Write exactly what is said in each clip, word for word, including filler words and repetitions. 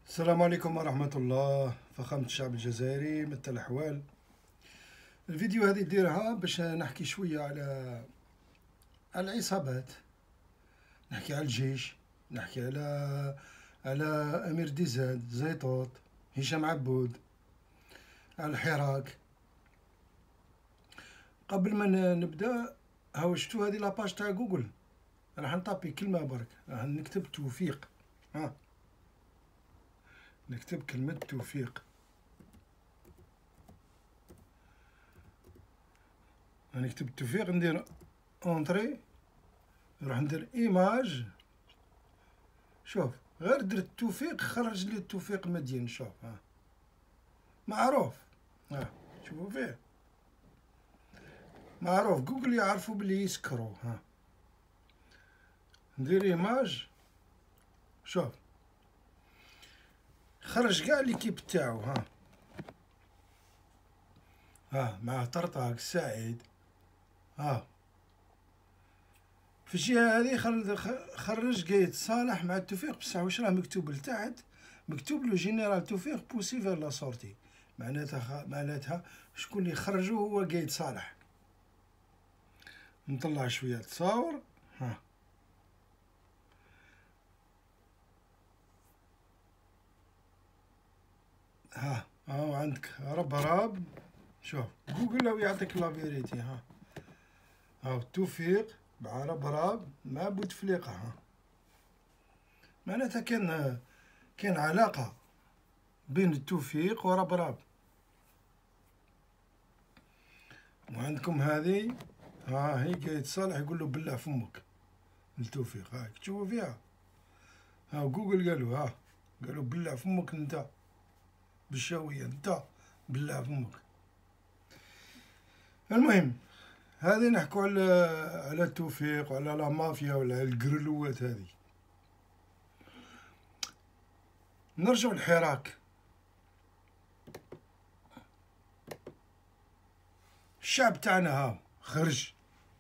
السلام عليكم ورحمة الله. فخامة الشعب الجزائري مثل الأحوال. الفيديو هذه ديرها باش نحكي شوية على على العصابات، نحكي على الجيش، نحكي على على أمير ديزاد، زيطوط، هشام عبود، على الحراك. قبل ما نبدأ، هاو شفتوا هذه لاباج تاع جوجل، راح نطابي كلمة برك، راح نكتب توفيق. ها نكتب كلمة توفيق، نكتب توفيق، ندير اونطري، نروح ندير ايماج. شوف غير درت توفيق خرج لي التوفيق مدين. شوف ها معروف، ها شوفوا فيه معروف، جوجل يعرفوا بلي يسكروا. ها ندير ايماج، شوف خرج كاع ليكيب تاعو. ها ها مع طرطاق سعيد. ها في الجهة هذه خرج قايد صالح مع التوفيق، بصح واش راه مكتوب لتحت؟ مكتوب له جينيرال توفيق بوسي فير لا سورتي، معناتها معناتها شكون اللي خرجو هو قايد صالح. نطلع شوية تصاور. ها ها هاو عندك ربراب. شوف جوجل لو يعطيك لا فيريتي. ها هاو توفيق مع ربراب مع بوتفليقة. ها معناتها كان كان علاقة بين التوفيق وربراب. وعندكم هذه، ها هي قايد صالح يقول له بلع فمك للتوفيق. هاك تشوفوا فيها، ها جوجل قالوا، ها قالوا بلع فمك انت بالشاوية، انت بلع فمك. المهم هذه نحكوا على على التوفيق وعلى لا مافيا ولا القرلوات هذه. نرجع للحراك. الشعب تاعنا ها خرج،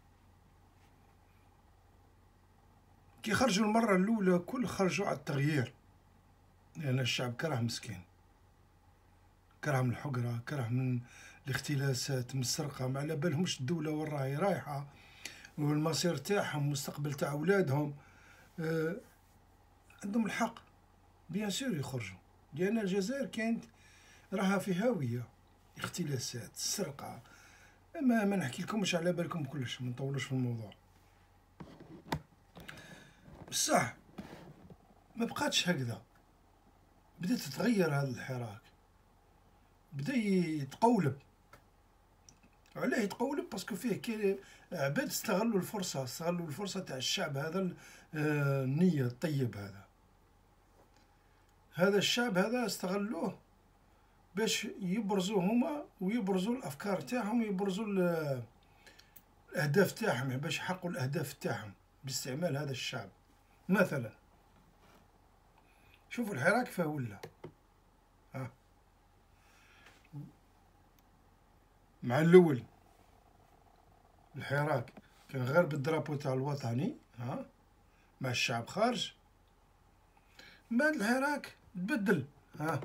كي خرجوا المرة الأولى كل خرجوا على التغيير، لأن الشعب كره مسكين، كره من الحقرة، كره من الاختلاسات، من السرقة، ما على بالهمش الدولة وين راهي رايحة والمصير تاعهم، المستقبل تاع أولادهم. آه عندهم الحق بيان سور يخرجوا، لأن الجزائر كانت راها في هاوية، اختلاسات، السرقة، ما ما نحكي لكمش على بالكم كلش، ما نطولوش في الموضوع. بصح ما بقاتش هكذا، بدات تتغير هذا الحراك، بدا يتقولب. علاه يتقولب؟ باسكو فيه كي عباد استغلوا الفرصة، استغلوا الفرصة تاع الشعب هذا، النية الطيب هذا، هذا الشعب هذا استغلوه باش يبرزوا هما ويبرزوا الافكار تاعهم، ويبرزوا الاهداف تاعهم، باش يحققوا الاهداف تاعهم باستعمال هذا الشعب. مثلا شوفوا الحراك فيه ولا، ها مع الاول الحراك كان غير بالدرابو تاع الوطني، ها مع الشعب خارج. بعد الحراك تبدل، ها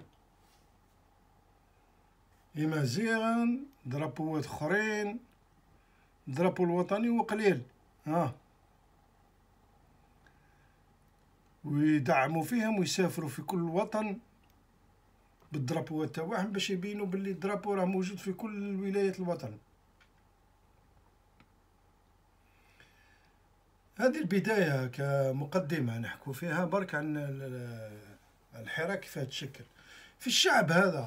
يمازيغن درابوات اخرين، درابو الوطني وقليل، ها ويدعموا فيهم ويسافروا في كل وطن بالدرابوات تاعهم باش يبينوا باللي الدرابو راه موجود في كل ولايات الوطن. هذه البداية كمقدمة نحكوا فيها برك عن الحراك كيف تشكل في الشعب هذا.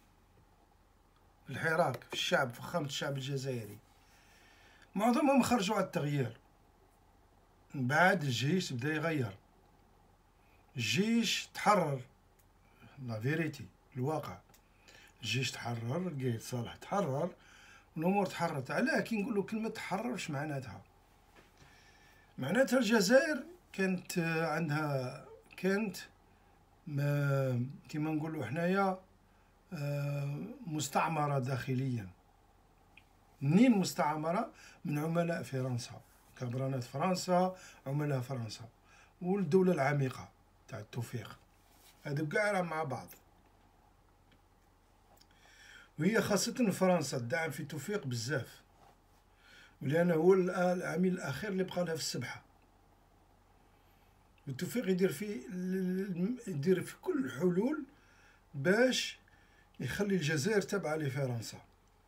الحراك في الشعب، فخامة الشعب الجزائري معظمهم خرجوا على التغيير. من بعد الجيش بدا يغير، الجيش تحرر، لا فيريتي الواقع، الجيش تحرر، قايد صالح تحرر، الامور تحررت. علاه كي نقولوا كلمة تحرر واش معناتها؟ معناتها الجزائر كانت عندها كانت ما كيما نقولوا حنايا مستعمرة داخليا. منين مستعمرة؟ من عملاء فرنسا، كبرانات فرنسا، عملاء فرنسا، والدولة العميقة تاع التوفيق هادو كاع راه مع بعض. وهي خاصة فرنسا تدعم في توفيق بزاف، ولأنه هو العميل الأخير اللي بقى لها في السبحة. وتوفيق يدير في يدير في كل الحلول باش يخلي الجزائر تابعة لفرنسا.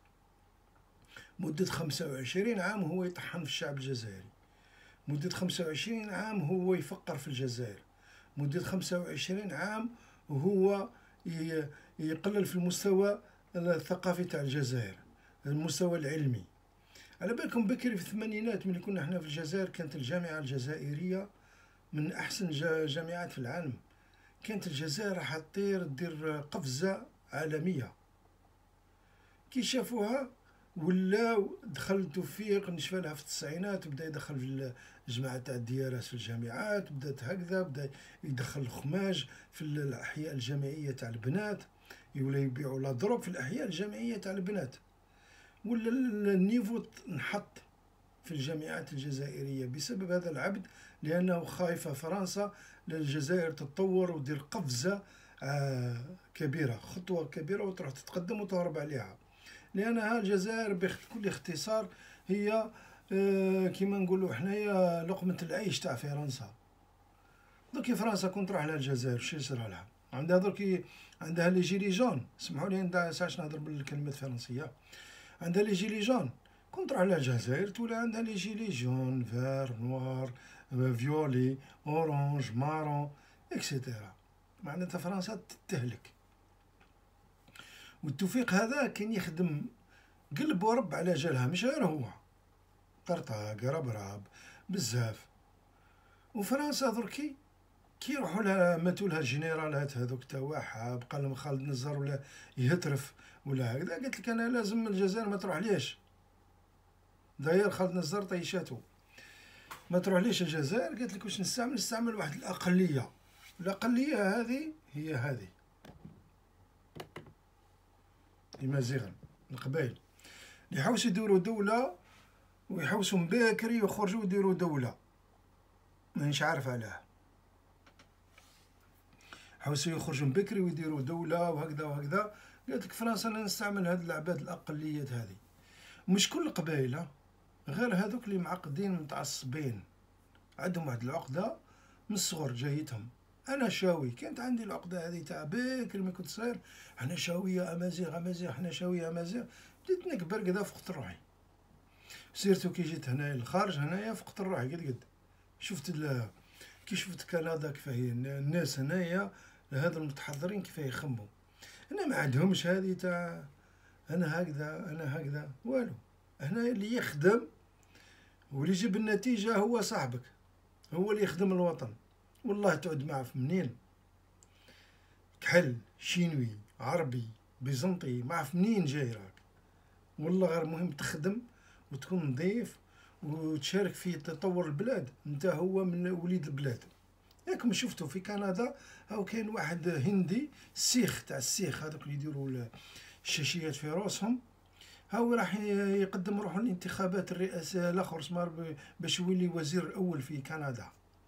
مدة خمسة وعشرين عام هو يطحن في الشعب الجزائري، مدة خمسة وعشرين عام هو يفقر في الجزائر، مدة خمسة وعشرين عام وهو يقلل في المستوى الثقافي تاع الجزائر، المستوى العلمي. على بالكم بكري في الثمانينات ملي كنا احنا في الجزائر كانت الجامعة الجزائرية من أحسن الجامعات في العالم، كانت الجزائر راح تطير دير قفزة عالمية. كي شافوها ولاو دخل توفيق نشفى لها في التسعينات، وبدا يدخل في الجماعة تاع الديارات في الجامعات، بدات هكذا، بدا يدخل الخماج في الأحياء الجامعية تاع البنات، يولا يبيعوا لا دروب في الأحياء الجامعية تاع البنات، ولا النيفو نحط في الجامعات الجزائرية بسبب هذا العبد، لأنه خايفة فرنسا للجزائر تتطور ودير قفزة آه كبيرة، خطوة كبيرة وتروح تتقدم وتهرب عليها. لأنها الجزائر بكل اختصار هي آه كما نقولوا حنايا لقمة العيش تاع فرنسا. دوكي فرنسا كون تروح لها الجزائر شي يصرى لها؟ عندها دوكي عندها لي جيلي جون، سمحوا لي ساعش نهضر بالكلمات الفرنسية، عندها لي جيلي جون، كون تروح لها الجزائر تولي عندها لي جيلي جون، فار، نوار، فيولي، اورانج، مارون، اكسيتيرا. معناتها فرنسا تهلك. والتوفيق هذا كان يخدم قلب ورب على جالها، مش غير هو، قرطاق، ربراب، بزاف. وفرنسا دركي كي يروحوا لها ماتوا لها الجنرالات هذوك تاعها، بقى لهم خالد نزار ولا يهترف ولا هكذا، قالت لك انا لازم الجزائر ما تروح ليش. داير خالد نزار طيشاتو، ما تروح ليش الجزائر، قالت لك واش نستعمل، نستعمل واحد الاقليه، الاقليه هذه هي هذه المازيغن القبائل اللي يحوسوا يديروا دوله، ويحوسوا من بكري يخرجوا يديروا دوله، مانيش عارف علاه، حوسوا يخرجوا من بكري ويديروا دوله وهكذا وهكذا. قالت لك فرنسا لا نستعمل هاد العباد الاقليات هذه، مش كل قبائل، غير هذوك اللي معقدين متعصبين، عندهم واحد العقده من الصغر جايتهم. انا شاوي، كانت عندي العقده هذه تاع بكري ملي كنت صغير، انا شاويه امازيغ امازيغ، حنا شاويه امازيغ، بديت نكبر كذا فقت روحي، سيرتو كي جيت هنايا للخارج هنايا فقت روحي قد قد، شفت كي شفت كندا كيفاه الناس هنايا هذا المتحضرين كيفاه يخموا، هنا ما عندهمش هذه تاع انا هكذا انا هكذا والو. هنا اللي يخدم واللي يجيب النتيجه هو صاحبك، هو اللي يخدم الوطن، والله تعود معه في منين، كحل شينوي عربي بيزنطي، ما عرف منين جاي راك، والله غير مهم تخدم وتكون نظيف وتشارك في تطور البلاد، انت هو من وليد البلاد. ياكم شفتوا في كندا هاو كاين واحد هندي سيخ تاع السيخ هذوك اللي يديروا الشاشيات في راسهم، هاو راح يقدم روحه الانتخابات الرئاسة الاخر سمار باش يولي وزير الاول في كندا.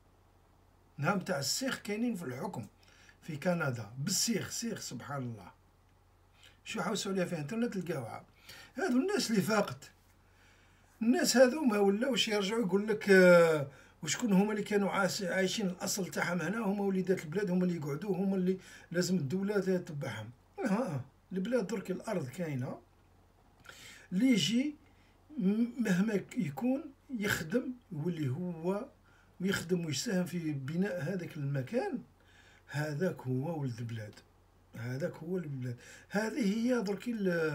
نعم تاع السيخ كاينين في الحكم في كندا بالسيخ، سيخ سبحان الله. شو حوسوا عليها في الانترنت تلقاوها. هادو الناس اللي فاقت، الناس هذو ما ولاوش يرجعوا يقول لك آه وشكون هما اللي كانوا عايشين الاصل تاعهم هنا، هما وليدات البلاد، هما اللي يقعدوا، هما اللي لازم الدوله تتبعهم. ها البلاد درك الارض كاينه، اللي يجي مهما يكون يخدم يولي هو ويخدم ويساهم في بناء هذاك المكان، هذاك هو ولد البلاد، هذاك هو ولد البلاد. هذه هي درك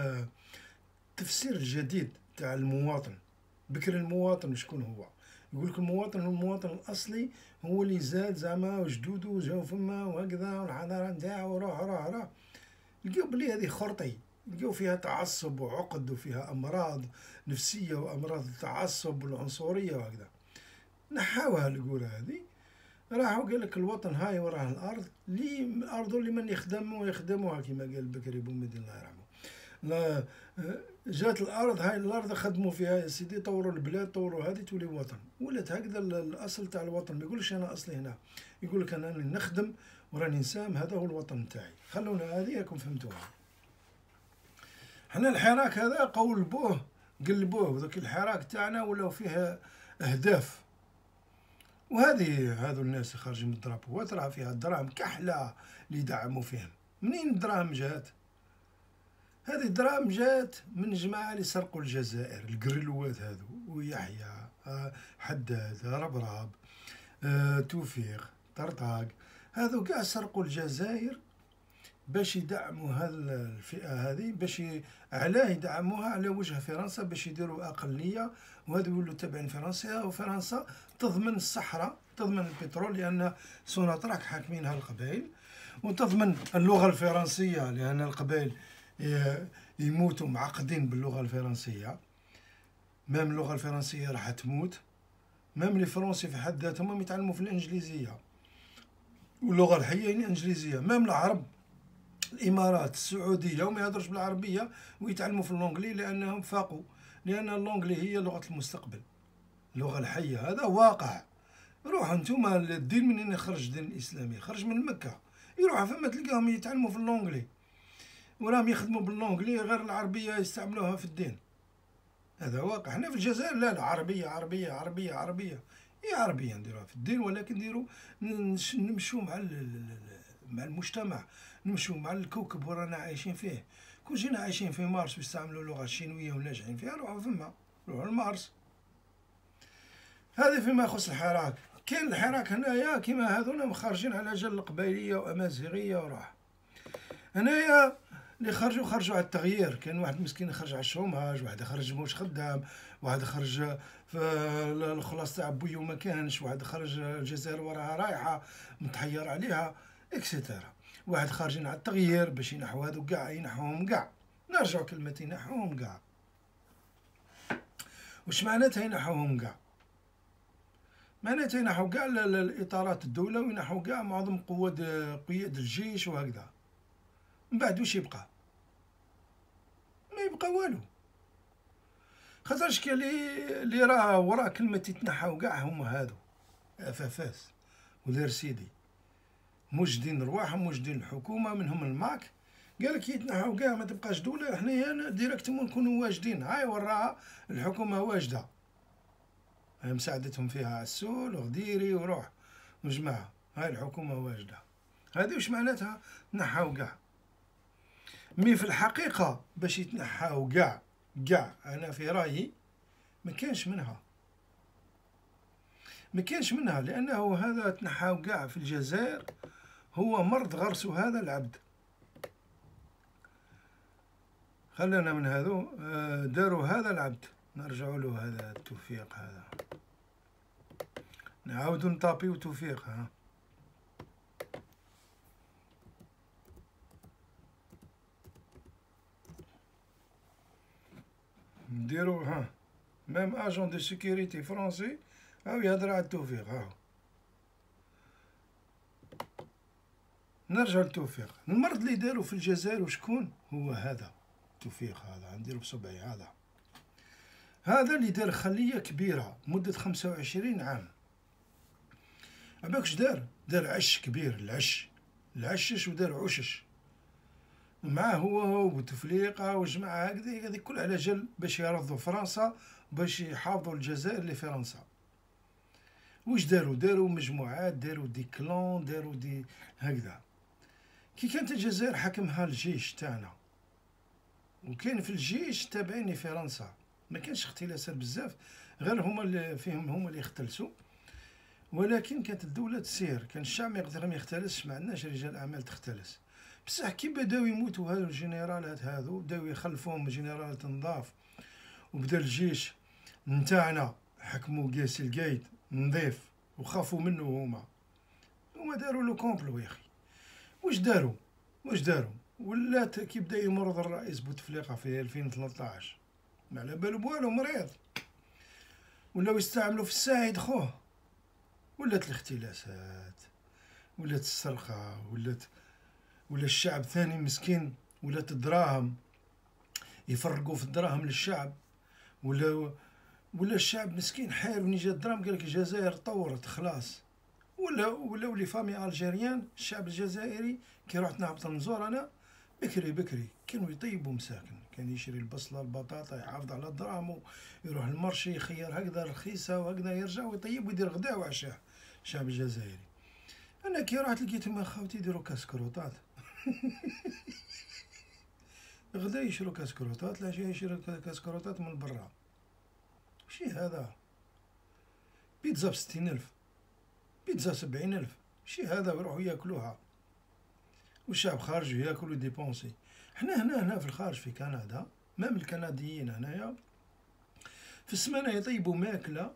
التفسير الجديد تاع المواطن. بكر المواطن شكون هو؟ يقول لك المواطن هو المواطن الاصلي، هو اللي زاد زعما وجدودو جاو فما وهكذا والحضاره نتاعو روح روح روح. لقاو بلي هذه خرطي، لقاو فيها تعصب وعقد وفيها امراض نفسيه وامراض التعصب والعنصريه وهكذا. نحاوها القوره هذه، راحوا قال لك الوطن هاي وراه الارض، اللي ارضه اللي من يخدموا يخدموها كما قال بكري بومدين الله يرحمه. لا جات الارض، هاي الارض خدموا فيها يا سيدي، طوروا البلاد، طوروا هذه تولي وطن. ولات هكذا الاصل تاع الوطن، ما يقولش انا اصلي هنا، يقول لك انا راني نخدم وراني نساهم، هذا هو الوطن تاعي. خلونا هذه راكم فهمتوها. حنا الحراك هذا قولبوه قلبوه، وذاك الحراك تاعنا ولاو فيه اهداف. وهذه هذو الناس اللي خارجين من الدرابوات راه فيها الدراهم كحله اللي يدعموا فيهم. منين الدراهم جات؟ هذه الدراهم جات من جماعة اللي سرقوا الجزائر، القرلوات هذو، ويحيى آه، حداد، ربراب، آه، توفيق، طرطاق، هذو كاع سرقوا الجزائر باش يدعموا هذه الفئة هذه، باش علاه يدعموها على وجه فرنسا، باش يديروا أقلية وهذو يولوا تابعين فرنسا. وفرنسا تضمن الصحراء، تضمن البترول لأن سوناطراك حاكمينها القبائل، وتضمن اللغة الفرنسية لأن القبائل يموتوا معقدين باللغة الفرنسية. مام اللغة الفرنسية راح تموت، مام لي فرنسي في حد ذاتهم يتعلموا في الإنجليزية، واللغة الحية هي الإنجليزية. مام العرب، الإمارات، السعودية، وما يهضرش بالعربية ويتعلموا في اللونجلي لأنهم فاقوا، لأن اللونجلي هي لغة المستقبل، اللغة الحية. هذا واقع. روحوا انتوما الدين منين يخرج؟ الدين الإسلامي خرج من مكة، يروحوا فما تلقاهم يتعلموا في اللونجلي، وراهم يخدموا باللونجلي، غير العربية يستعملوها في الدين. هذا واقع. حنا في الجزائر لا لا، عربية عربية عربية عربية، هي عربية نديروها في الدين، ولكن نديرو نمشوا مع مع المجتمع، نمشوا مع الكوكب ورانا عايشين فيه. كون جينا عايشين في مارس ويستعملوا اللغة الشينوية وناجحين فيها، روحوا فما، روحوا لمارس. هذه فيما يخص الحراك. كاين الحراك هنايا كيما هذونا خارجين على جال القبائلية وأمازيغية وراح. هنايا اللي خرجوا خرجوا على التغيير. كان واحد مسكين خرج على الشوماج، واحد خرج موش خدام، واحد خرج في الخلاص تاع بويو ما كانش، واحد خرج الجزائر وراها رايحه متحير عليها اكسيتيرا. واحد خارجين على التغيير باش ينحوا هذو كاع، ينحوهم كاع. نرجعوا كلمة ينحوهم كاع، واش معناتها ينحوهم كاع؟ معناتها ينحوا كاع الاطارات الدوله، وينحوا كاع معظم قوات قياد الجيش وهكذا. من بعد واش يبقى؟ ما يبقى والو. خاطرش كاين اللي راه ورا كلمة يتنحاو كاع هما هادو افافاس ودير سيدي موجدين رواحهم، موجدين الحكومة، منهم الماك. قالك يتنحاو كاع ما تبقاش دولة، حنايا ديريكتومون نكونوا واجدين. هاي وراها الحكومة واجدة، هاي مساعدتهم فيها عسول وغديري وروح وجماعة، هاي الحكومة واجدة. هذه واش معناتها تنحاو كاع؟ مي في الحقيقة باش يتنحاو كاع كاع، أنا في رأيي ما كانش منها، ما كانش منها، لأنه هذا تنحاو كاع في الجزائر هو مرض غرسه هذا العبد. خلنا من هذو داروا هذا العبد، نرجعوا له هذا التوفيق هذا، نعاودوا نطابيو توفيق. ها نديرو ها ميم اجون دو سيكوريتي فرونسي هاو يهضر على التوفيق. هاو نرجع للتوفيق. المرض اللي دارو في الجزائر وشكون هو؟ هذا التوفيق هذا نديرو بصبعي. هذا هذا اللي دار خلية كبيرة مدة خمسة وعشرين عام. عباك واش دار؟ دار عش كبير، العش العشش، ودار عشش معاه هو وبوتفليقة وجماعة هكذا، هذيك كل على جال باش يرضوا فرنسا، باش يحافظوا الجزائر لفرنسا. واش داروا؟ داروا مجموعات، داروا دي كلون، داروا دي هكذا. كي كانت الجزائر حكمها الجيش تاعنا، وكان في الجيش تابعين لفرنسا، ما كانش اختلاسات بزاف، غير هما اللي فيهم هما اللي يختلسوا، ولكن كانت الدولة تسير. كان الشعب ما يقدر ما يختلسش، ما عندناش رجال أعمال تختلس. بصح كي بداو يموتوا هذو الجنرالات هذو، بداو يخلفوهم جنرالات نضاف، وبدا الجيش نتاعنا حكموا قاسي القايد نظيف وخافوا منه. هما هما داروا له كومبلو يا اخي. واش داروا؟ واش داروا؟ ولات كي بدا يمرض الرئيس بوتفليقة في ألفين وثلاثطاش، ما على بالو بوالو، مريض، ولاو يستعملوا في الساعد خوه. ولات الاختلاسات، ولات السرقة، ولات ولا الشعب ثاني مسكين، ولات الدراهم. يفرقوا في الدراهم للشعب، ولا ولا الشعب مسكين حاير من جا الدراهم، قال لك الجزائر طورت خلاص. ولا ولاو لي فامي الجيريان، الشعب الجزائري كي رحت نهبط نزور انا بكري بكري كانوا يطيبوا مساكن، كان يشري البصله البطاطا يحافظ على دراهمو، يروح المرشي يخير هكذا رخيصه وهكذا يرجع ويطيب ويدير غداء وعشاء الشعب الجزائري. انا كي رحت لقيتهم خاوتي يديروا كاسكروطات غدا يشرو كاسكروطات، العشاء يشرو كاسكروطات من برا. شي هذا بيتزا بستين ألف، بيتزا سبعين ألف، شي هذا ويروحوا ياكلوها والشعب خارج ياكل ويديبونسي. حنا هنا هنا في الخارج في كندا، مام الكنديين هنايا في السمانة يطيبوا ماكلة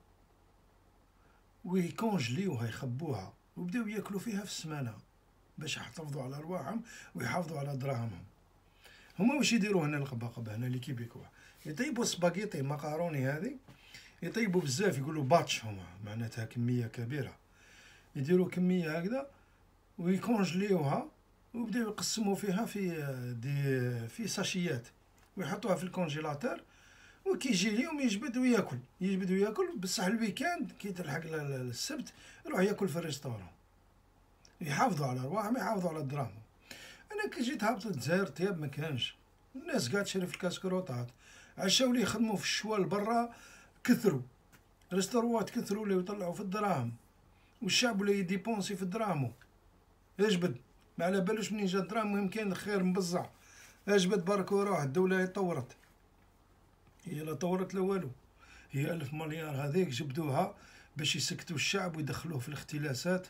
ويكونجليوها يخبوها ويبداو ياكلوا فيها في السمانة باش يحتفظوا على رواحهم ويحافظوا على دراهمهم. هما واش يديروا هنا القباقبة هنا لي كيبيكوا، يطيبوا سباغيتي مقاروني هذه، يطيبوا بزاف يقولوا باتش، هما معناتها كمية كبيرة، يديروا كمية هكذا ويكونجليوها ويبداو يقسموا فيها في دي في ساشيات ويحطوها في الكونجيلاتور، وكي يجي اليوم يجبد وياكل يجبد وياكل. بصح الويكاند كي تلحق السبت يروح ياكل في الريستورون. يحافظوا على رواحهم يحافظوا على دراهم. انا كي جيت هابط للجزائر طياب ما كانش، الناس قاعد تشري في الكاسكروطات، عشاو لي يخدموا في الشوال برا كثروا، ريستوروات كثروا ولاو يطلعوا في الدراهم، والشعب ولا يديبونسي في الدراهم يجبد، ما على بالوش منين جا الدراهم. المهم كاين الخير مبزع، اجبد بارك وروح. الدولة هي طورت، هي لا طورت لا والو، هي ألف مليار هذيك جبدوها باش يسكتوا الشعب ويدخلوه في الاختلاسات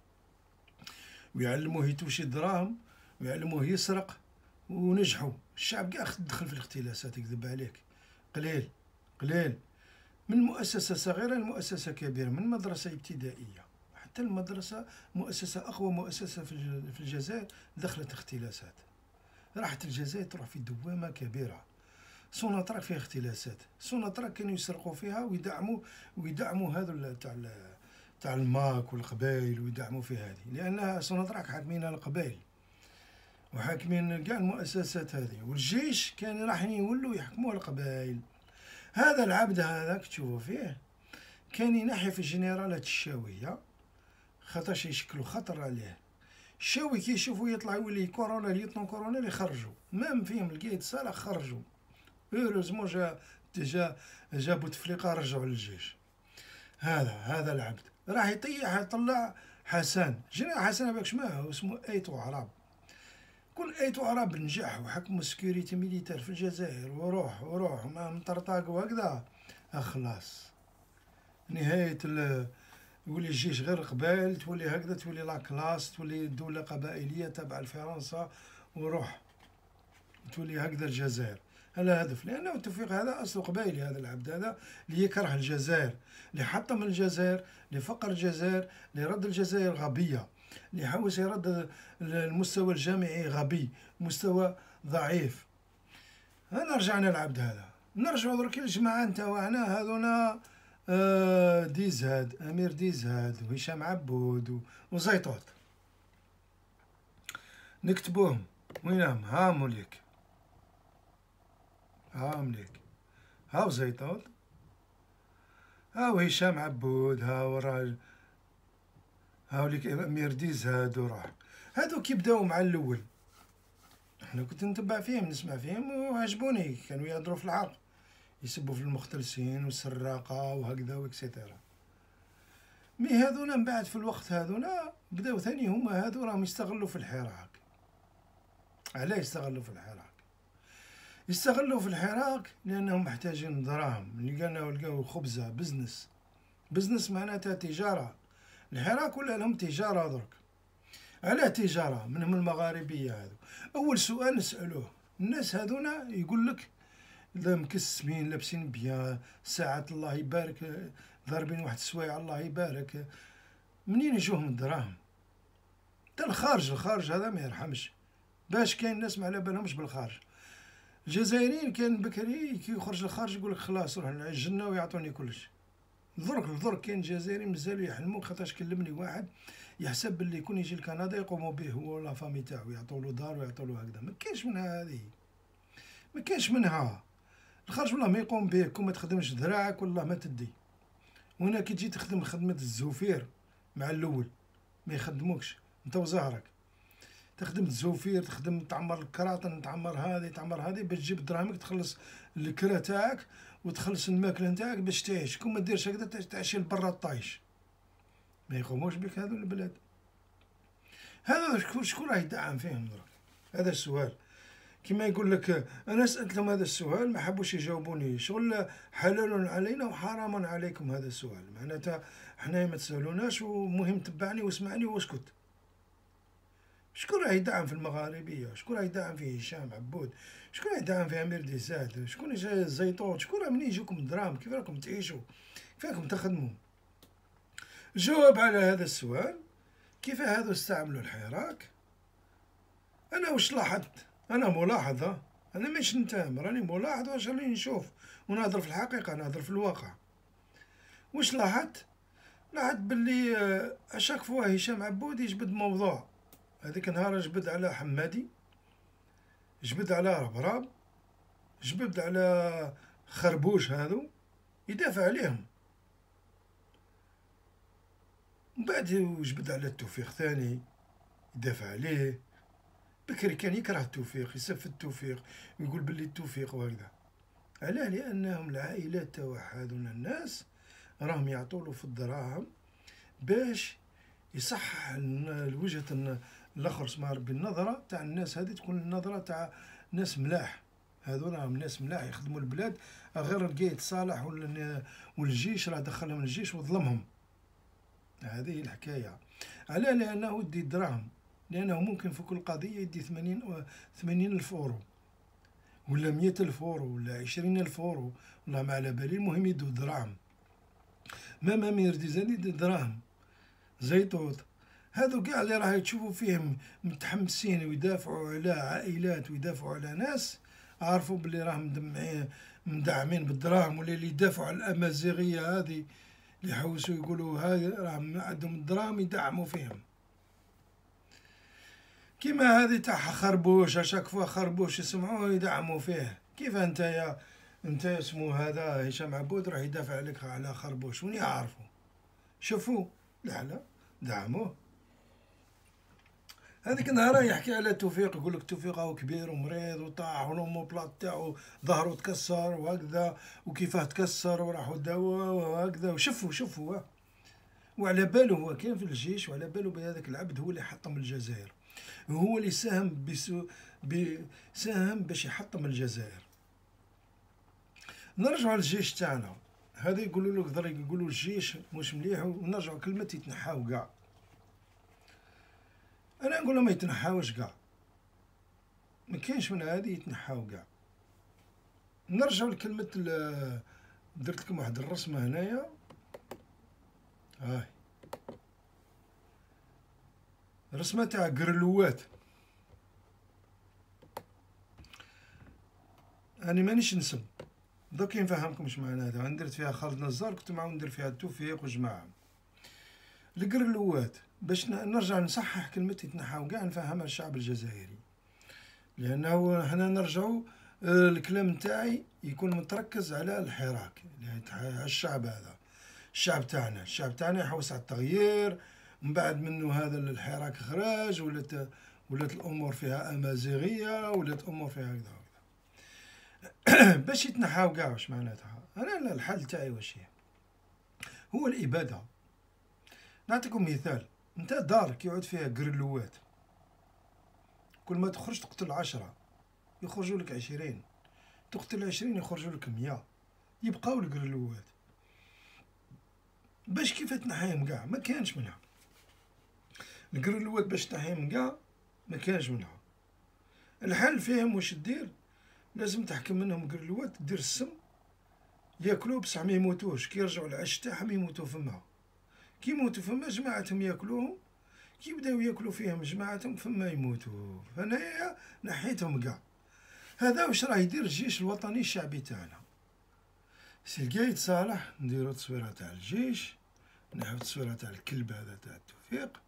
ويعلموه يتوشي الدراهم ويعلموه يسرق، ونجحوا. الشعب كاع دخل في الاختلاسات، يكذب عليك قليل قليل، من مؤسسة صغيرة لمؤسسة كبيرة، من مدرسة ابتدائية حتى المدرسة مؤسسة أقوى مؤسسة في الجزائر دخلت اختلاسات. راحت الجزائر تروح في دوامة كبيرة. سوناطراك فيها اختلاسات، سوناطراك كانوا يسرقوا فيها ويدعموا ويدعموا هذو تاع تاع الماك والقبائل ويدعموا في هذه، لأن سوناطراك حاكمين القبائل وحاكمين كاع المؤسسات هذه، والجيش كان راح يولوا يحكموا القبائل. هذا العبد هذاك تشوفوا فيه كان ينحي في الجنرالات الشاوية خاطرش يشكلوا خطر عليه. الشاوي كي يشوفوا يطلع يولي كورونا ليطنو كورونا اللي يخرجوا، مام فيهم القايد صالح خرجوا. هيروزمون جا جا جا بوتفليقة رجعوا للجيش. هذا هذا العبد راح يطيح يطلع حسن جنرال حسن باكش ما اسمه ايتو عرب. كل ايتو عرب نجح وحكموا سكيوريتي ميليتير في الجزائر وروح وروح ما مطرطاق وهكذا، خلاص نهاية يولي الجيش غير قبائل، تولي هكذا تولي لا كلاس، تولي دولة قبائلية تابعة لفرنسا وروح تولي هكذا الجزائر. هذا الهدف، لأنه التوفيق هذا أصله قبائلي. هذا العبد هذا اللي يكره الجزائر، اللي حطم الجزائر، اللي فقر الجزائر، اللي رد الجزائر غبية، اللي حاول يرد المستوى الجامعي غبي، مستوى ضعيف. أنا رجعنا العبد هذا، نرجعوا درك الجماعة نتاعنا هذونا آه ديزهاد، أمير ديزهاد وهشام عبود وزيطوط، نكتبوهم وينهم؟ ها موليك، ها مليك، هاو زيطوط، هاو هشام عبود، هاو راجل، هاو ليك أمير ديزهاد وراح. هادو كيبداو مع الأول احنا كنت نتبع فيهم نسمع فيهم وعجبوني، كانوا يهضروا في العرق يسبوا في المختلسين والسراقة وهكذا وكسيتيرا. مي هذونا من بعد في الوقت هذونا بداو ثاني هما هادو راهم يستغلوا في الحراك. علاش يستغلوا في الحراك؟ يستغلوا في الحراك لأنهم محتاجين دراهم، اللي قالنا لقاو خبزة بزنس، بزنس معناتها تجارة. الحراك ولا لهم تجارة درك. علاه تجارة؟ منهم المغاربية هذو. أول سؤال نسألوه الناس هذونا يقول لك مكسمين لابسين بيان، ساعات الله يبارك ضاربين واحد السوايع الله يبارك، منين يجوهم الدراهم؟ تا الخارج، الخارج هذا ما يرحمش. باش كاين ناس ما على بالهمش بالخارج. الجزائريين كان بكري كي يخرج للخارج يقول لك خلاص نروح الجنة ويعطوني كلش. درك درك كاين جزائري مازالوا يحلموا، خاطرش كلمني واحد يحسب باللي يكون يجي لكندا يقوموا به هو ولا فامي تاعو، يعطولو دار ويعطولو هكذا. ما كاينش من هذه، ما كاينش منها. الخرج والله ما يقوم بك وما تخدمش ذراعك والله ما تدي. وهنا كي تجي تخدم خدمة الزوفير مع الأول ما يخدموكش انت وزهرك، تخدم الزوفير، تخدم تعمر الكراطن، تعمر هذه تعمر هذه باش تجيب دراهمك تخلص الكرا تاعك وتخلص الماكله نتاعك باش تعيش. كون ما ديرش هكذا تعيش برا الطايش. ما يقوموش بك هذو البلاد. هذا شكون شكون راه يدعم فيهم درك؟ هذا السؤال. كما يقول لك انا سالتهم هذا السؤال ما حبوش يجاوبوني، شغل حلال علينا وحرام عليكم هذا السؤال، معناتها حنايا ما تسالوناش ومهم تبعني واسمعني واسكت. شكون راه يدعم في المغاربيه؟ شكون راه يدعم في هشام عبود؟ شكون راه يدعم في امير ديسات؟ شكون جاي الزيتون؟ شكون راه منين يجيكم الدراهم؟ كيف راكم تعيشوا؟ كيف راكم تخدموا؟ الجواب على هذا السؤال كيف هذو استعملوا الحراك. انا واش لاحظت؟ انا ملاحظه، انا مش نتهم، راني ملاحظ واش راني نشوف ونهضر في الحقيقه، نهضر في الواقع. واش لاحظت؟ لاحظت باللي اشاك فوا هشام عبود يجبد موضوع. هذيك النهار جبد على حمادي، جبد على ربراب، جبد على خربوش، هذو يدافع عليهم. من بعد جبد على التوفيق ثاني يدافع عليه. بكري كان يكره التوفيق، يسب في التوفيق ويقول باللي التوفيق وهكذا. علاه؟ لانهم العائلات تاع هذونا الناس راهم يعطولو في الدراهم باش يصحح الوجهة الاخر اسمها ربي النظرة تاع الناس هذه تكون النظرة تاع ناس ملاح. هذونا راهم ناس ملاح يخدموا البلاد، غير القايد صالح والجيش راه دخلهم الجيش وظلمهم. هذه الحكاية. علاه؟ لأنه يدي دراهم، لأنه ممكن في كل قضية يدي ثمانين ثمانين ألف أورو ولا مية ألف أورو ولا عشرين ألف أورو، والله ما على بالي. المهم يدو دراهم. مام أمير ديزان يدي دراهم. زيتوت هذو كاع اللي راه تشوفوا فيهم متحمسين ويدافعوا على عائلات ويدافعوا على ناس، عارفوا بلي راهم مدمعين مدعمين بالدراهم، ولا اللي يدافعوا على الأمازيغية هذه اللي يحوسوا يقولوا هذا راهم عندهم الدراهم يدعموا فيهم. كيما هذه تاع خربوش، اشاك فوا خربوش يسمعوه يدعموا فيه. كيف انت يا انت اسمو هذا هشام عبود راح يدافع عليك على خربوش؟ وين يعرفوا؟ شوفوا لا لا دعموه. هذيك النهار يحكي على توفيق، يقول لك توفيق هو كبير ومريض وطاح والأوموبلاط تاعو ظهره تكسر وهكذا، وكيفاه تكسر وراحوا دواء وهكذا. وشوفوا شوفوا وعلى باله هو كان في الجيش، وعلى باله بهذاك العبد هو اللي حطم الجزائر، هو اللي ساهم بسو بساهم باش يحطم الجزائر. نرجعوا للجيش تاعنا هذا، يقولوا له ضري يقولوا الجيش مش مليح، ونرجعوا كلمة يتنحاو كاع. انا نقول لهم ما يتنحاوش كاع، ما كاينش من هذه يتنحاو كاع. نرجعوا لكلمة درت لكم واحد الرسمة هنايا، هاي رسمة تاع قرلوات. أنا مانيش نسب، دوك نفهمكم اش معناتها. أنا درت فيها خالد نزار، كنت معاهم ندير فيها التوفيق وجماعة. القرلوات باش نرجع نصحح كلمة يتنحاو كاع، نفهمها الشعب الجزائري، لأنه حنا نرجعو الكلام نتاعي يكون متركز على الحراك، على الشعب هذا، الشعب تاعنا، الشعب تاعنا يحوس على التغيير. من بعد منه هذا الحراك خراج، ولات ولات الامور فيها امازيغيه، ولات الامور فيها هكذا هكذا. باش يتنحاو كاع واش معناتها؟ انا الحل تاعي واش هي؟ هو الاباده. نعطيكم مثال، انت دارك يقعد فيها قرلوات، كل ما تخرج تقتل عشرة يخرجوا لك عشرين، تقتل عشرين يخرجوا لك مية، يبقاو القرلوات. باش كيف تنحيهم كاع؟ ما كانش منها. القرلوات باش تنحيهم كاع ما كانش منها. الحل فيهم واش دير؟ لازم تحكم منهم قرلوات، دير السم ياكلوه بصح ما يموتوش، كي يرجعوا العش تاعهم يموتوا فما. كي يموتوا فما جماعتهم ياكلوهم، كي يبداو ياكلوا فيهم جماعتهم فما يموتوا. فانايا نحيتهم كاع. هذا واش راه يدير الجيش الوطني الشعبي تاعنا. سي القايد صالح نديرو تصويره تاع الجيش، نحيو تصويره تاع الكلب هذا تاع التوفيق،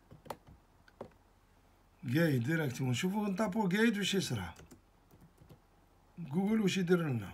قايد ديريكتومون. نشوفو نطابو قايد واش يصرى. جوجل واش يدير لنا؟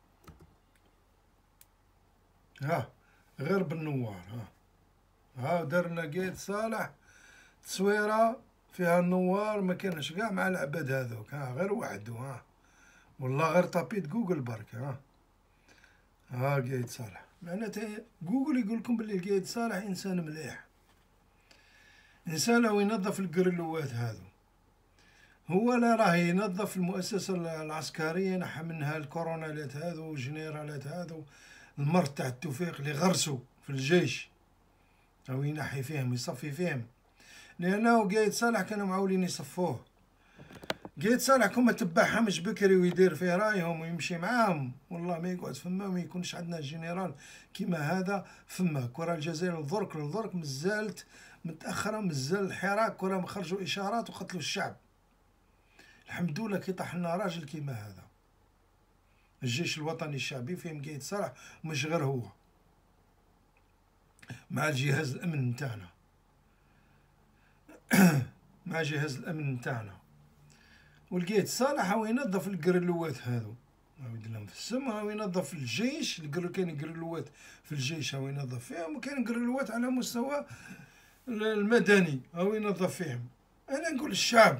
ها غير بالنوار. ها ها درنا قايد صالح تصويره فيها النوار، ما كانش كاع مع العباد هذوك. ها غير وحدو. ها والله غير طابيت جوجل برك. ها ها قايد صالح معناتها جوجل يقول لكم باللي قايد صالح انسان مليح، انسان هو ينظف القرلوات هذو. هو لا راه ينظف المؤسسة العسكرية، نحى منها الكورونالات هذو والجنرالات هذو، المرض تاع التوفيق اللي غرسوا في الجيش، أو ينحي فيهم يصفي فيهم، لأنه قايد صالح كانوا معولين يصفوه. قايد صالح كون تبعهمش بكري ويدير في رايهم ويمشي معاهم، والله ما يقعد فما وما يكونش عندنا جنرال كيما هذا فما. كرة الجزائر درك لدرك مازالت متأخرة، مازال الحراك كرة خرجوا إشارات وقتلوا الشعب. الحمد لله كي طاح لنا راجل كيما هذا. الجيش الوطني الشعبي فيهم قايد صالح، مش غير هو، مع الجهاز الأمن نتاعنا مع جهاز الأمن نتاعنا. والقايد صالح هو ينظف القرلوات هذو، هو يدير لهم في السم، هو ينظف الجيش. كاين قرلوات في الجيش هو ينظف فيهم، وكاين قرلوات على مستوى المدني هو ينظف فيهم. أنا نقول الشعب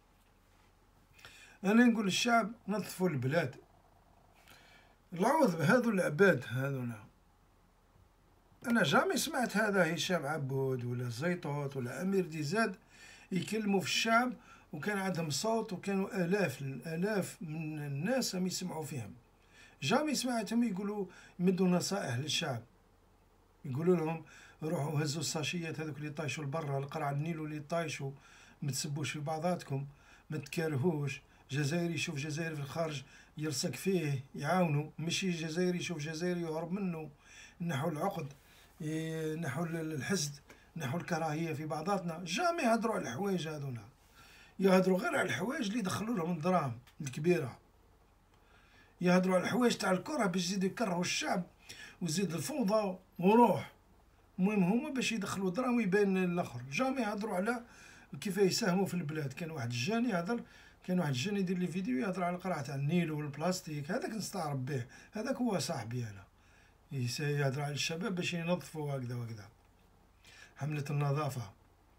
أنا نقول للشعب نظفوا البلاد. العوض بهذو العباد هذونا. أنا جامي سمعت هذا هشام عبود ولا زيطوط ولا أمير ديزاد يكلموا في الشعب وكان عندهم صوت، وكانوا آلاف الآلاف من الناس هم يسمعوا فيهم. جامي سمعتهم يقولوا يمدوا نصائح للشعب، يقولوا لهم روحوا هزوا الساشيات هذوك اللي طايشوا لبرا، القرع النيلو اللي طايشوا، ما تسبوش في بعضاتكم، ما تكرهوش. جزائري يشوف جزائري في الخارج يلصق فيه يعاونوا، ماشي جزائري يشوف جزائري يهرب منه. نحو العقد، نحو الحسد، نحو الكراهيه في بعضاتنا. جامي يهضروا على الحوايج هذونا، يهضروا غير على الحوايج اللي يدخلوا لهم الدراهم الكبيره، يهضروا على الحوايج تاع الكره باش يزيدوا يكرهوا الشعب ويزيد الفوضى وروح. المهم هما باش يدخلوا دراهم ويبان الاخر. جامي يهضروا على كيف يساهموا في البلاد. كان واحد الجاني يهضر، كان واحد الجاني يدير لي فيديو يهضر على القرعه تاع النيل والبلاستيك، هذاك نستعرب به، هذاك هو صاحبي انا. يهضر على الشباب باش ينظفوا هكذا وهكذا، حملة النظافة.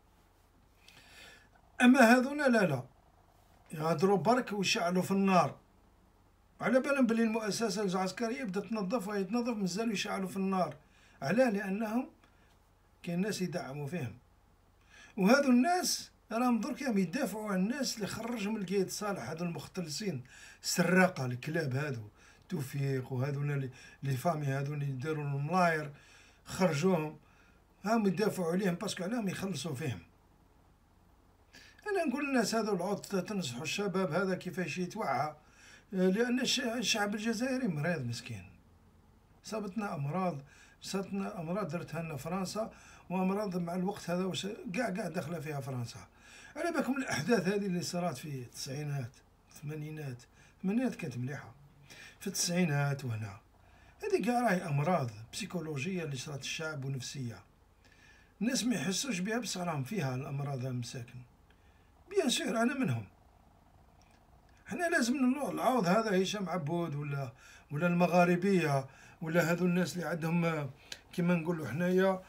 أما هذونا لا لا يهضروا برك ويشعلوا في النار. على بالهم بلي المؤسسة العسكرية بدات تنظف وهي تنظف، مازالوا يشعلوا في النار. علاه؟ لأنهم كاين ناس يدعموا فيهم، وهذو الناس راهم درك يدافعوا عن الناس اللي خرجهم القايد صالح، هذو المختلسين السراقة الكلاب هذو توفيق وهذونا اللي لي فامي هذو اللي يديروا الملاير خرجوهم، هم يدافعوا عليهم باسكو عليهم يخلصوا فيهم. انا نقول للناس هذو العود تنصحوا الشباب هذا كيفاش يتوعى، لان الشعب الجزائري مريض مسكين، صابتنا امراض، صابتنا امراض درتها لنا فرنسا، وامراض مع الوقت هذا واش كاع كاع داخله فيها فرنسا. على بالكم الاحداث هذه اللي صارت في التسعينات الثمانينات، الثمانينات كانت مليحه، في التسعينات وهنا هذه كاع راهي امراض بسيكولوجيه اللي صارت الشعب ونفسيه. الناس ما يحسوش بها بصح راهم فيها الامراض المساكن. بيان سور انا منهم. حنا لازم العوض هذا هشام عبود ولا ولا المغاربيه ولا هذو الناس اللي عندهم كيما نقولوا حنايا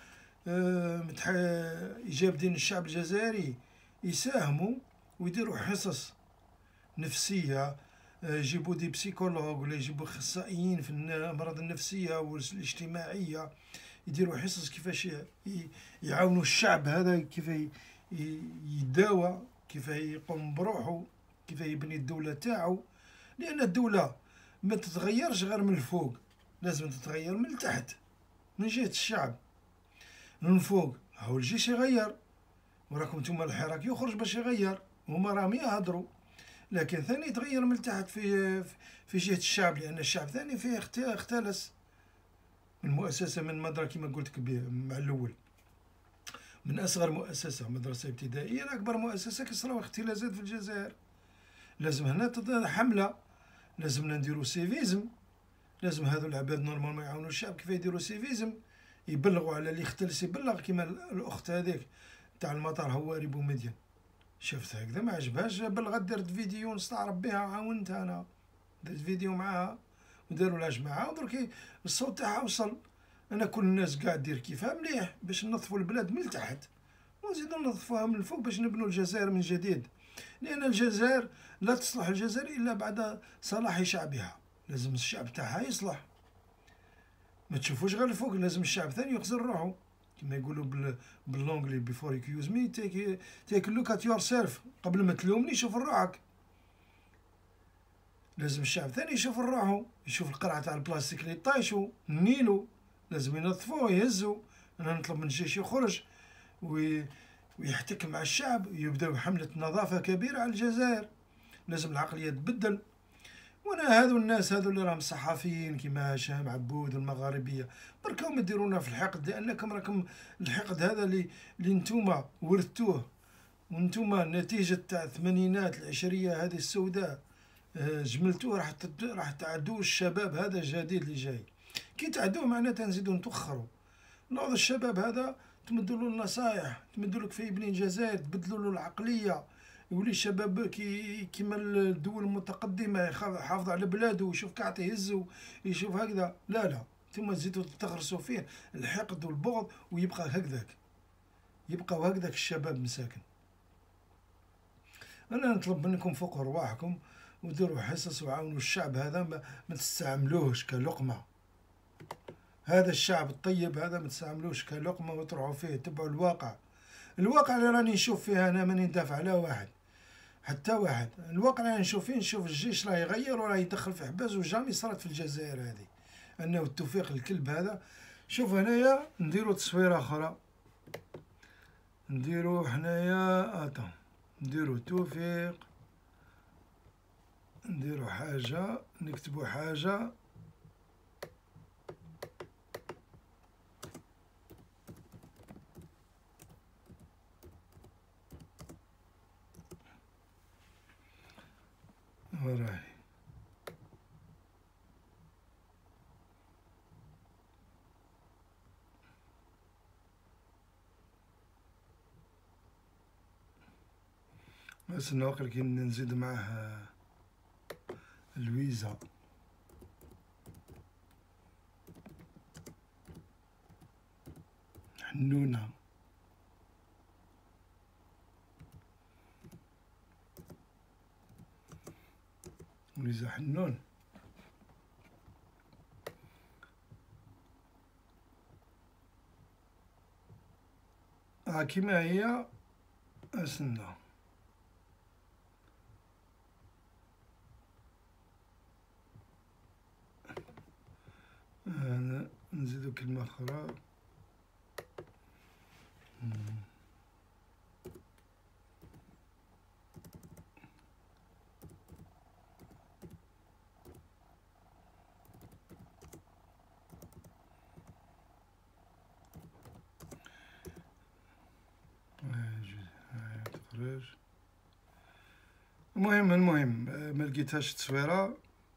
ايجاب دين الشعب الجزائري، يساهموا ويديروا حصص نفسيه، يجيبوا دي بسيكولوج ولا يجيبوا اخصائيين في الامراض النفسيه والاجتماعيه، يديروا حصص كيفاش يعاونوا الشعب هذا كيف يداوى، كيف يقوم بروحه، كيف يبني الدولة تاعو. لأن الدولة ما تتغيرش غير من الفوق، لازم تتغير من التحت من جهة الشعب. من فوق هو الجيش يغير، وراكم نتوما الحراك يخرج باش يغير، هما راهم يهضروا، لكن ثاني يتغير من التحت في في جهة الشعب، لأن الشعب ثاني فيه اختلس من مؤسسة من مدرسة كما قلت كبير مع الأول، من أصغر مؤسسة مدرسة ابتدائية لأكبر مؤسسة كصراو اختلازات في الجزائر. لازم هنا تضل حملة، لازمنا نديرو سيفيزم، لازم هذو العباد نورمال ما يعاونوا الشعب كيف يديروا سيفيزم، يبلغوا على اللي يختلس يبلغ، كيما الأخت هذيك تاع المطار هواري بومدين، شفت هكذا ما عجبهاش بلغت دارت فيديو نستعرب بها عاونتها أنا. درت فيديو معاها وداروا لها جماعة، ودرك الصوت تاعها وصل. انا كل الناس قاع دير كيفها مليح باش نظفوا البلاد من التحت ونزيدو نظفوها من الفوق باش نبنوا الجزائر من جديد. لان الجزائر لا تصلح الجزائر الا بعد صلاح شعبها. لازم الشعب تاعها يصلح، ما تشوفوش غير الفوق، لازم الشعب ثاني يخزن روحو كما يقولوا باللونجلي بيفور يكيوز مي تيك تيك لوك ات يور سيلف. قبل ما تلومني شوف روحك. لازم الشعب ثاني يشوف روحو، يشوف القرعة تاع البلاستيك اللي طايشو النيلو لازم ينظفوه يهزو. انا نطلب من الجيش يخرج ويحتك مع الشعب ويبداو حملة نظافة كبيرة على الجزائر. لازم العقلية تبدل. وانا هذو الناس هذو اللي راهم صحفيين كيما هشام عبود والمغاربيه بركاو ما ديرونا في الحقد، لانكم راكم الحقد هذا اللي اللي نتوما ورثتوه، وانتوما نتيجه تاع الثمانينات العشريه هذه السوداء جملتوه. راح راح تعدوا الشباب هذا الجديد اللي جاي. كي تعدوه معناتها نزيدو نتوخروا. نوض الشباب هذا تمدوا له النصائح، تمدوا لك في يبني الجزائر، تبدلوا له العقليه، يولي الشباب كي كيما الدول المتقدمه يحافظ على بلاده ويشوف كاع يهزو يشوف هكذا. لا لا ثم تزيدوا تغرسوا فيه الحقد والبغض ويبقى هكذاك، يبقى هكذاك الشباب مساكن. انا نطلب منكم فوقوا رواحكم وديروا حصص وعاونوا الشعب هذا، ما, ما تستعملوهش كلقمه. هذا الشعب الطيب هذا ما تستعملوش كلقمه وتروحوا فيه. تبعوا الواقع. الواقع اللي راني نشوف فيه انا ماني ندافع على واحد حتى واحد. الواقع اللي نشوف فيه نشوف الجيش راه يغير وراه يدخل في حباس، وجامي صارت في الجزائر هذه انه التوفيق الكلب هذا. شوف هنايا نديرو تصويره اخرى، نديرو حنايا اتا نديرو توفيق، نديرو حاجه نكتبو حاجه وراي. بس نوقل كي نزيد معاه لويزا. حنونة لويزا حنون. ها كيما هي. استنى أنا نزيدو كلمة أخرى. تخرج. المهم المهم ما لقيتهاش التصويرة،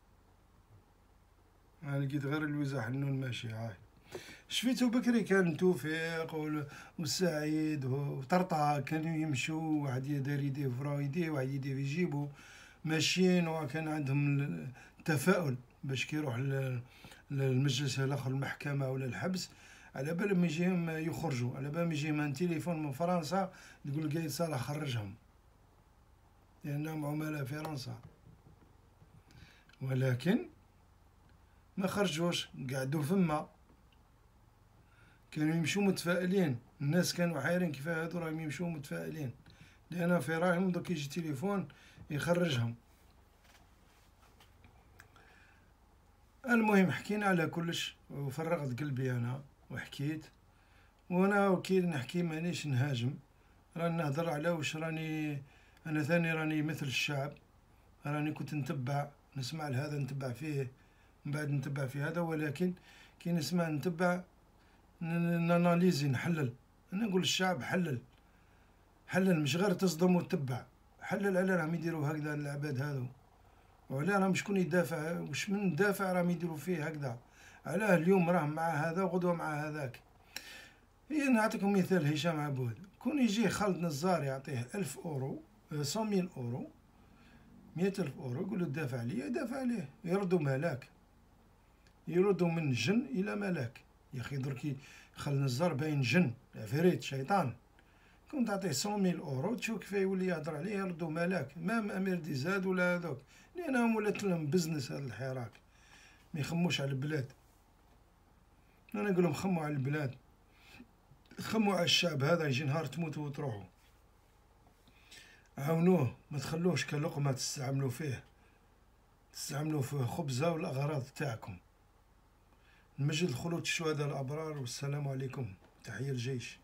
انا لقيت غير لويزا حنون ماشي. هاي شفيتو بكري كان توفيق وسعيد وطرطا كانوا يمشوا، واحد داير يديه في رايديه واحد يديه في جيبو ماشيين، وكان عندهم التفاؤل باش كيروح للمجلس الاخر المحكمه ولا الحبس على بال ما يجيهم يخرجوا، على بال ما يجيهم تليفون من فرنسا تقول قايد صالح خرجهم لانهم عملاء فرنسا. ولكن ما خرجوش، قعدوا فما، كانوا يمشوا متفائلين. الناس كانوا حايرين كيف هادو راهم يمشوا متفائلين، لان في رايهم دوك يجي تليفون يخرجهم. المهم حكينا على كلش وفرغت قلبي انا وحكيت، وانا وكيل نحكي مانيش نهاجم، راني نهضر على واش راني انا ثاني راني مثل الشعب، راني كنت نتبع نسمع لهذا نتبع فيه من بعد نتبع في هذا، ولكن كي نسمع نتبع ناناليزي نحلل. انا نقول الشعب حلل حلل، مش غير تصدم وتتبع، حلل على راهم يديروا هكذا العباد هذو، وعلاه راهم شكون يدافع، واش من دافع راهم يديروا فيه هكذا، علاه اليوم راه مع هذا وغدوه مع هذاك. هي نعطيكم مثال هشام عبود، كون يجي خالد نزار يعطيه ألف أورو مية أورو مئة ألف أورو، يقول له دافع عليه، دافع عليه، يردوا ملاك، يردوا من جن إلى ملاك. يا أخي دركي خل نزار باين جن، عفريت، شيطان، كون تعطيه سون ميل أورو تشوف كيف يولي يهضر عليه، يردوا ملاك، مام أمير دي زاد ولا هذوك، لأنهم ولات لهم بزنس هاد الحراك، ما يخموش على البلاد. أنا نقول لهم خموا على البلاد، خموا على الشعب هذا، يجي نهار تموتوا وتروحوا، عاونوه، ما تخلوش كلقمة تستعملوا فيه، تستعملوا فيه خبزة والأغراض تاعكم. المجد الخلود الشهداء الأبرار، والسلام عليكم، تحية الجيش.